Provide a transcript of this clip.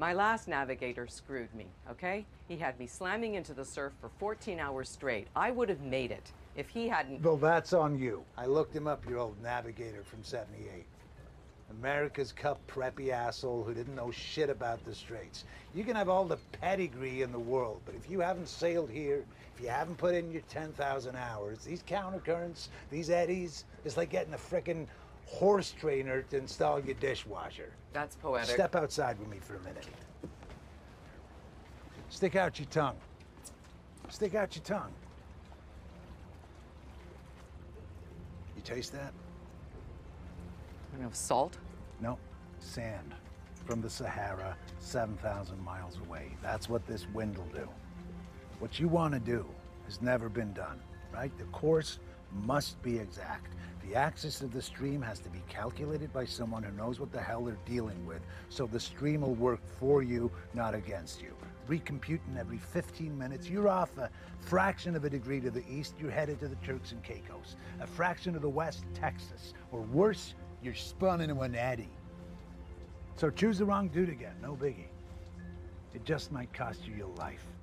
My last navigator screwed me, okay? He had me slamming into the surf for 14 hours straight. I would have made it if he hadn't... Well, that's on you. I looked him up, your old navigator from '78. America's Cup preppy asshole who didn't know shit about the Straits. You can have all the pedigree in the world, but if you haven't sailed here, if you haven't put in your 10,000 hours, these countercurrents, these eddies, it's like getting a frickin' horse trainer to install your dishwasher. That's poetic. Step outside with me for a minute. Stick out your tongue. Stick out your tongue. You taste that? You know, salt? No, sand. From the Sahara, 7,000 miles away. That's what this wind will do. What you want to do has never been done, right? The course must be exact. The axis of the stream has to be calculated by someone who knows what the hell they're dealing with, so the stream will work for you, not against you. Recomputing every 15 minutes, you're off a fraction of a degree to the east, you're headed to the Turks and Caicos. A fraction to the west, Texas. Or worse, you're spun into an eddy. So choose the wrong dude again, no biggie. It just might cost you your life.